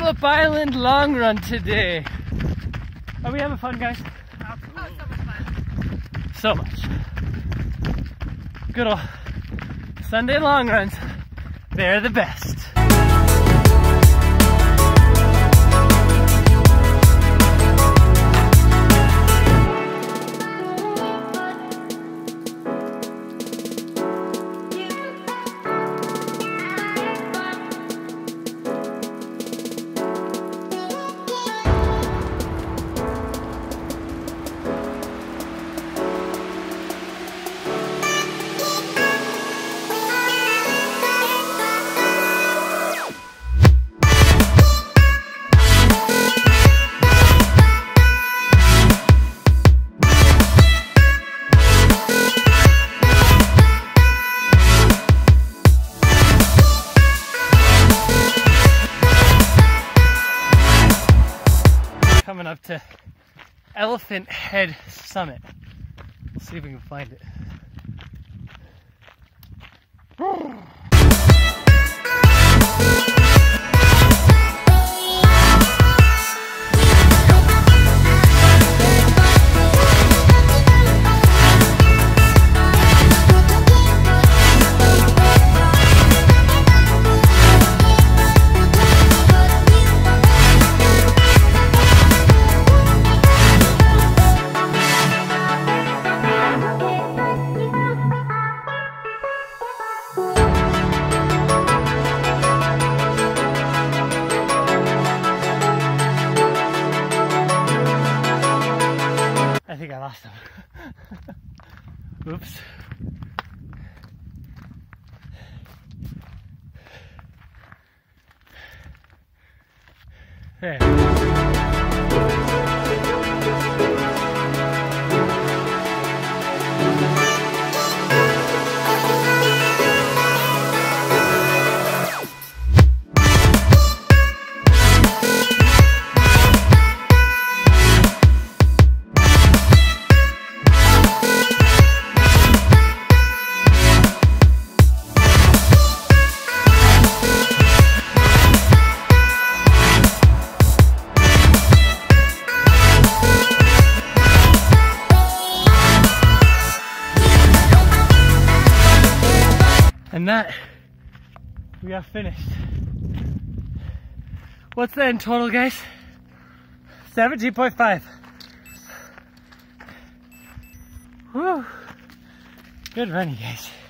Phillip Island long run today. Are we having fun, guys? Absolutely. Oh, so much fun. So much. Good old Sunday long runs. They're the best. Coming up to Elephant Head Summit. We'll see if we can find it. I think I lost him. Oops. There. And that, we are finished. What's that in total, guys? 17.5. Whew. Good running, guys.